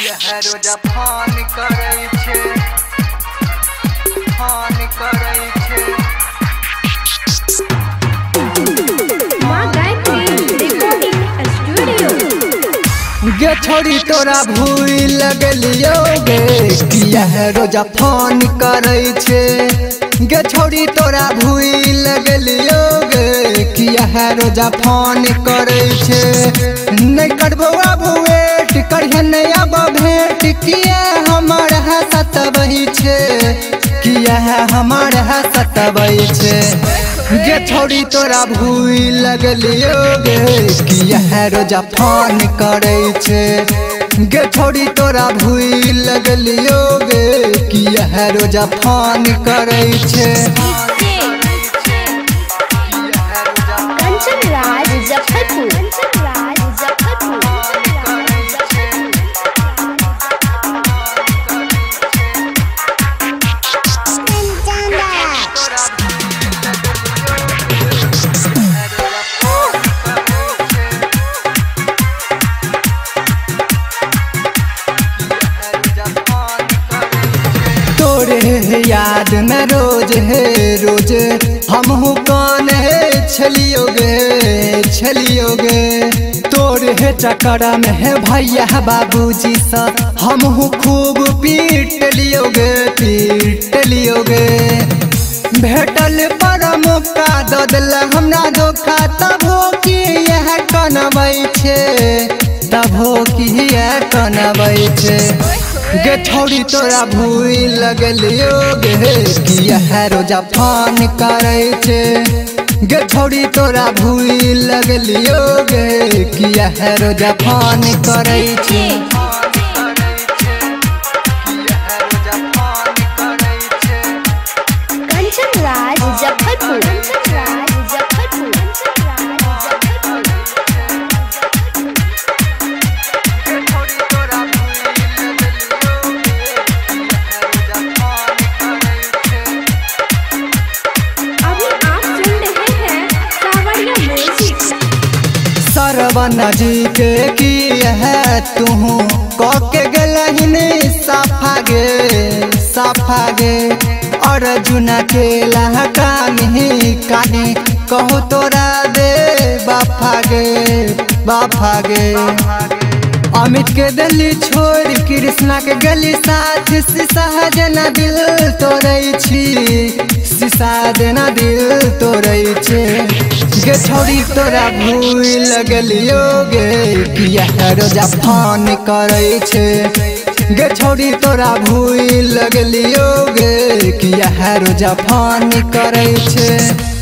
रोजा फोन करे छे, फोन करे छे। गे छोड़ी तोरा भूल लगलियो गे किया है रोजा फोन करे छे। गे छोड़ी तोरा भूल लगलियो गे किया है रोजा फोन करे छे। नहीं करबो अब वेट करिए नहीं अब भेंट किया हमार है सतबही छे, किया है हमार है सतबही छे। गे छोड़ी तोरा भूल लगलियो गे किया है रोजा फोन करे छे। गे छोड़ी तोरा भूल लगलियो गे किया है रोजा फोन करे छे। कंचन राज मुजफ्फरपुर, कंचन राज मुजफ्फरपुर। तोरे याद में रोज है रोज हमहू कौन है छलियो गे तोरे चक्कर में है भैया बाबूजी सा हमहू खूब पीट लियो गे भेटल पर मौका दो दिल हमरा धोखा तबो की यह कनबै छे, तबो की यह कनबै छे। गे छोड़ी तोरा भूल लगलियो गे किया है रोजा फोन करे छे। गे छोड़ी तोरा भूल लगलियो गे किया है रोजा फोन करे छे। कंचन राज मुजफ्फरपुर, कंचन राज मुजफ्फरपुर। सरवन जी के की है तू के गलहिनी साफा गे अर्जुन के लहका नहीं कानी कहू तोरा दे बाफा गे अमित के दिल्ली छोड़ कृष्णा के गली साथ सहजना दिल तोड़ै छी, सहजना दिल तोड़ै छे। गे छोड़ी तोरा भूल लगलियो गे किया है रोजा फोन करे छे। गे छोड़ी तोरा भूल लगलियो गे किया है रोजा फोन करे छे।